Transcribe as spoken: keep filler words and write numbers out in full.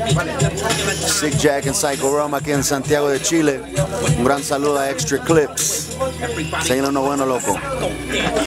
Sick Jack en Psycho Rome aquí en Santiago de Chile. Un gran saludo a Extra Clips. Seguimos bueno, loco.